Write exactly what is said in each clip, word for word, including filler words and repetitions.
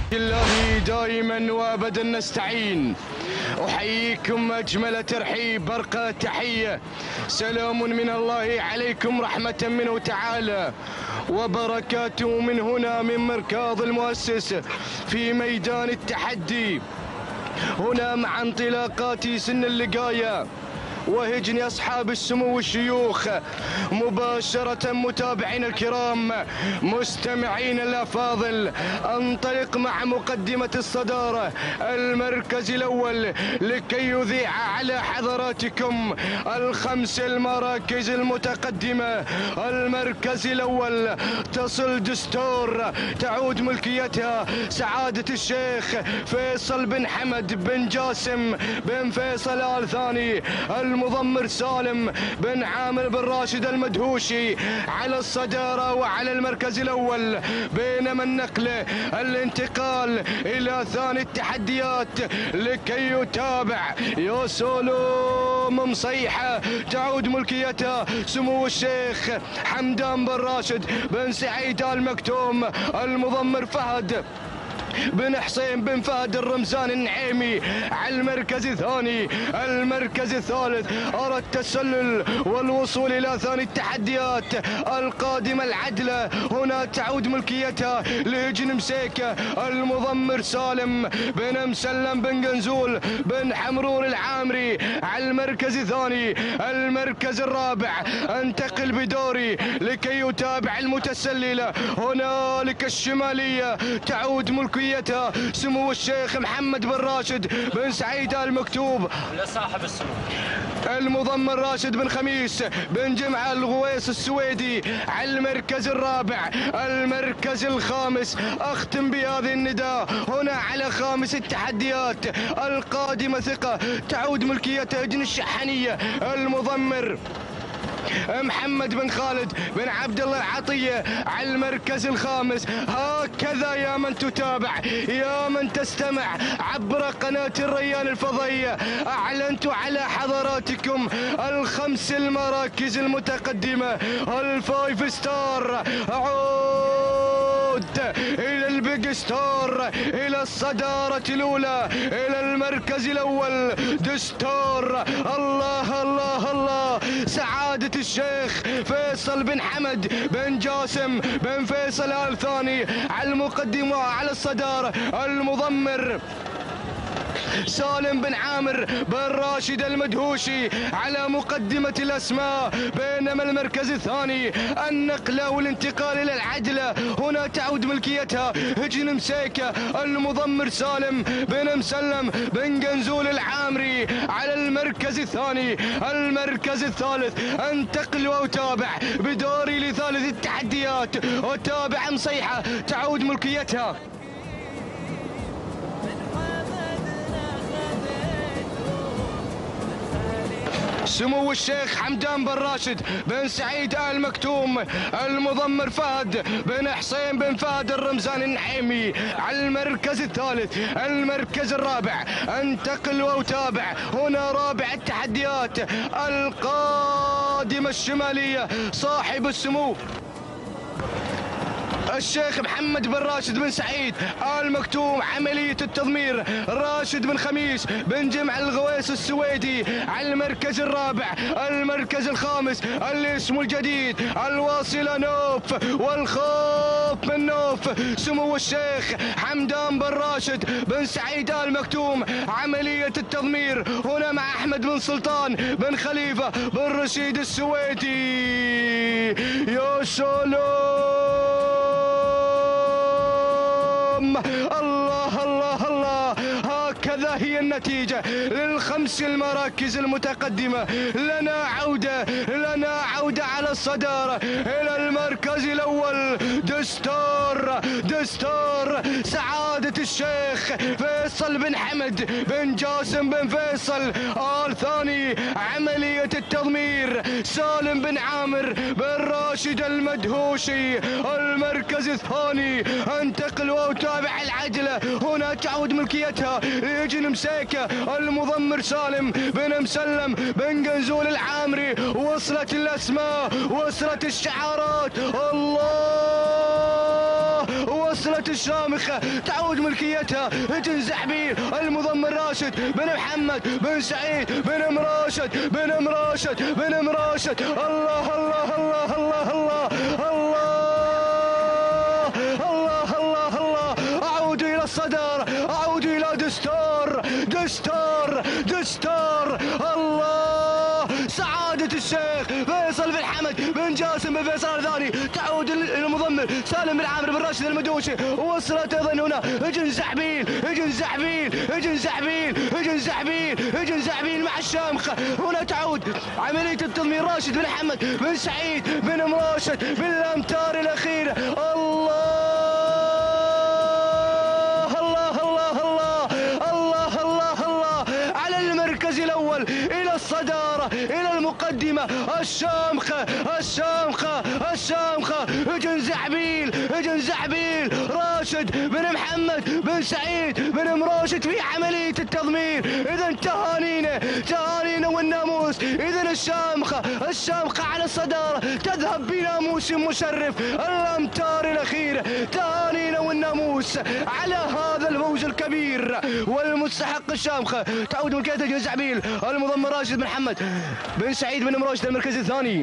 الله دائما وابدا نستعين. احييكم اجمل ترحيب، برقه تحيه، سلام من الله عليكم، رحمه منه تعالى وبركاته من هنا من مركاض المؤسس في ميدان التحدي، هنا مع انطلاقات سن اللقايه وهجن أصحاب السمو والشيوخ. مباشرة متابعين الكرام مستمعين الأفاضل، انطلق مع مقدمة الصدارة المركز الأول لكي يذيع على حضراتكم الخمس المراكز المتقدمة. المركز الأول تصل دستور، تعود ملكيتها سعادة الشيخ فيصل بن حمد بن جاسم بن فيصل آل ثاني. المضمر سالم بن عامر بن راشد المدهوشي على الصدارة وعلى المركز الأول، بينما النقل الانتقال إلى ثاني التحديات لكي يتابع يا سولوم مصيحة، تعود ملكيتها سمو الشيخ حمدان بن راشد بن سعيد آل مكتوم. المضمر فهد بن حسين بن فهد الرمزان النعيمي على المركز الثاني. المركز الثالث أرى التسلل والوصول إلى ثاني التحديات القادمة العدلة، هنا تعود ملكيتها لهجن مسيكة. المضمر سالم بن مسلم بن قنزول بن حمرور العامري على المركز الثاني. المركز الرابع انتقل بدوري لكي يتابع المتسللة، هنالك الشمالية تعود ملكيتها سمو الشيخ محمد بن راشد بن سعيد آل مكتوب لصاحب السمو. المضمر راشد بن خميس بن جمعة الغويس السويدي على المركز الرابع. المركز الخامس اختم بهذه النداء، هنا على خامس التحديات القادمة ثقة، تعود ملكيتها هجن الشحنية. المضمر محمد بن خالد بن عبد الله العطية على المركز الخامس. هكذا يا من تتابع، يا من تستمع عبر قناة الريان الفضائية، أعلنت على حضراتكم الخمس المراكز المتقدمة. الفايف ستار عود إلى البيج ستار، إلى الصدارة الأولى، إلى المركز الأول دستور. الله الله الله، سعادة الشيخ فيصل بن حمد بن جاسم بن فيصل آل ثاني على المقدمة على الصدارة. المضمر سالم بن عامر بن راشد المدهوشي على مقدمة الأسماء، بينما المركز الثاني النقلة والانتقال إلى العدلة، هنا تعود ملكيتها هجن مسيكة. المضمر سالم بن مسلم بن قنزول العامري على المركز الثاني. المركز الثالث انتقل وأتابع بدوري لثالث التحديات، أتابع مصيحة تعود ملكيتها سمو الشيخ حمدان بن راشد بن سعيد آل مكتوم. المضمر فهد بن حسين بن فهد الرمزان النعيمي على المركز الثالث. المركز الرابع انتقل واتابع، هنا رابع التحديات القادمة الشمالية، صاحب السمو الشيخ محمد بن راشد بن سعيد آل مكتوم. عملية التضمير راشد بن خميس بن جمع الغويس السويدي على المركز الرابع. المركز الخامس الاسم الجديد الواصلة نوف والخوف من نوف، سمو الشيخ حمدان بن راشد بن سعيد آل مكتوم. عملية التضمير هنا مع أحمد بن سلطان بن خليفة بن رشيد السويدي. يا سلام، الله الله الله، هكذا هي النتيجة للخمس المراكز المتقدمة. لنا عودة، لنا عودة على الصدارة إلى المركز الأول دستور، دستور سعادة الشيخ فيصل بن حمد بن جاسم بن فيصل آل ثاني. عملية التضمير سالم بن عامر بن راشد المدهوشي. المركز الثاني انتقل واتابع العجلة، هنا تعود ملكيتها لهجن مسيكة. المضمر سالم بن مسلم بن قنزول العامري. وصلت الأسماء، وصلت الشعارات، الله وصلت الشامخة تعود ملكيتها. هجن زعبيل المضمر راشد بن محمد بن سعيد بن مراشد بن مراشد بن مراشد. الله الله الله الله الله الله الله الله. أعود إلى الصدارة، أعود إلى دستور دستور دستور. الله سعادة الشيخ فيصل بن حمد بن جاسم بن فيصل الثاني. تعود المضمر سالم بن عامر بن راشد المدوشي. وصلت ايضا هنا هجن زعبيل هجن زعبيل هجن زعبيل هجن زعبيل هجن زعبيل مع الشامخة. هنا تعود عملية التضمير راشد بن حمد بن سعيد بن مراشد بالامتار الاخيرة. الله الأول إلى الصدارة إلى المقدمة. الشامخة الشامخة الشامخة. هجن زعبيل هجن زعبيل راشد بن محمد بن سعيد بن مراشد في عملية التضمير. إذا تهانينا تهانينا والناموس. إذا الشامخة الشامخة على الصدارة تذهب بناموس مشرف. الأمتار الأخيرة تهانينا والناموس على هذا الفوز الكبير والمستحق. الشامخة تعود من كيت هجن زعبيل المضمر راشد بن محمد بن سعيد بن مراشد المركز الثاني.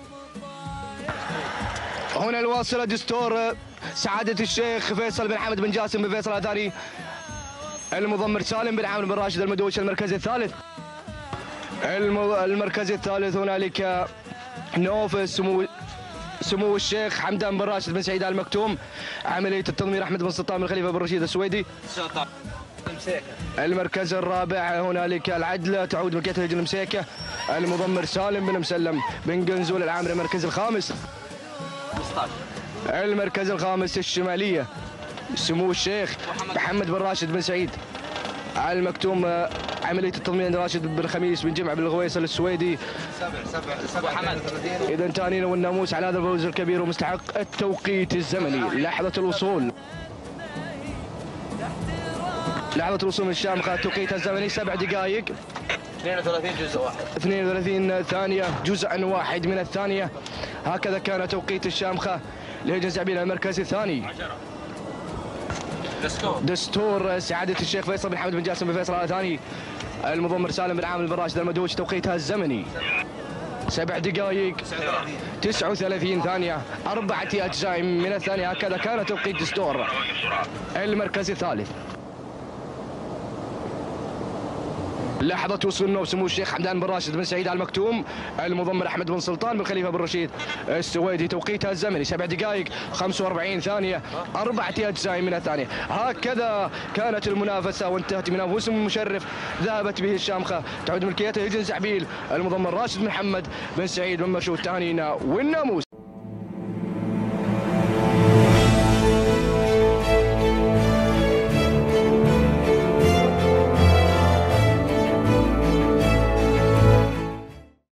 هنا الواصلة دستور سعادة الشيخ فيصل بن حمد بن جاسم بن فيصل الثاني. المضمر سالم بن عامر بن راشد المدوشي المركز الثالث. المركز الثالث هنالك نوف سمو سمو الشيخ حمدان بن راشد بن سعيد آل مكتوم. عملية التضمير أحمد بن سلطان بن خليفة بن رشيد السويدي. المركز الرابع هنالك العدلة تعود ملكية هجن المسيكة. المضمر سالم بن مسلم بن قنزول العامري. المركز الخامس المركز الخامس الشمالية سمو الشيخ محمد بن راشد بن سعيد على المكتوم. عملية التضمين راشد بن خميس بن جمع بن الغويصل السويدي. إذا تانينا والناموس على هذا الفوز الكبير ومستحق التوقيت الزمني. لحظة الوصول لحظة الوصول من الشامخة. توقيتها الزمني سبع دقائق اثنين وثلاثين جزء واحد اثنين وثلاثين ثانية جزءا واحد من الثانية. هكذا كان توقيت الشامخة لهجن زعبيل المركز الثاني. دستور سعادة الشيخ فيصل بن حمد بن جاسم بن فيصل الثاني. المضمر سالم بن عامر بن راشد المدوشي. توقيتها الزمني سبع دقائق تسعة وثلاثين ثانية أربعة أجزاء من الثانية. هكذا كان توقيت دستور المركز الثالث. لحظة وصول النوب سمو الشيخ حمدان بن راشد بن سعيد آل مكتوم. المضمر أحمد بن سلطان بن خليفة بن رشيد السويدي. توقيتها الزمني سبع دقائق خمسة وأربعين ثانية أربعة أجزاء من الثانية. هكذا كانت المنافسة وانتهت بنفوس مشرف ذهبت به الشامخة. تعود ملكيتها هجن زعبيل المضمر راشد بن محمد بن سعيد بن مشهود. تهانينا والناموس.